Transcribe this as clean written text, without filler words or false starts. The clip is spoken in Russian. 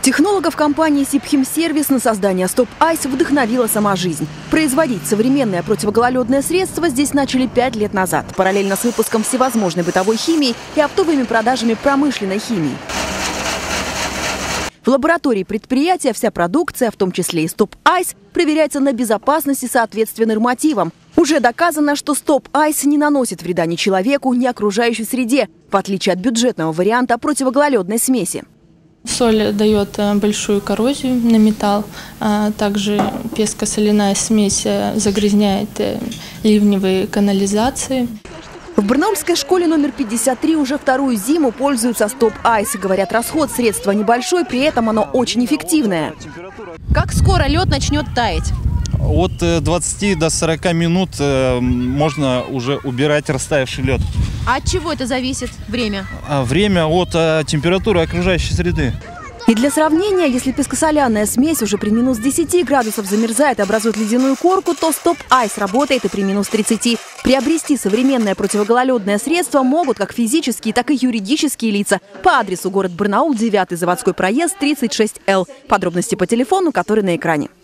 Технологов компании «Сибхимсервис» на создание Stop Ice вдохновила сама жизнь. Производить современное противогололедное средство здесь начали 5 лет назад, параллельно с выпуском всевозможной бытовой химии и оптовыми продажами промышленной химии. В лаборатории предприятия вся продукция, в том числе и Stop Ice, проверяется на безопасность и соответствие нормативам. Уже доказано, что Stop Ice не наносит вреда ни человеку, ни окружающей среде, в отличие от бюджетного варианта противогололедной смеси. Соль дает большую коррозию на металл, также песко-соляная смесь загрязняет ливневые канализации. В барнаульской школе номер 53 уже вторую зиму пользуются Stop Ice. Говорят, расход средства небольшой, при этом оно очень эффективное. Как скоро лед начнет таять? От 20 до 40 минут можно уже убирать растаявший лед. А от чего это зависит время? Время от температуры окружающей среды. И для сравнения, если пескосоляная смесь уже при минус 10 градусов замерзает и образует ледяную корку, то Stop Ice работает и при минус 30. Приобрести современное противогололедное средство могут как физические, так и юридические лица. По адресу город Барнаул, 9-й заводской проезд, 36Л. Подробности по телефону, который на экране.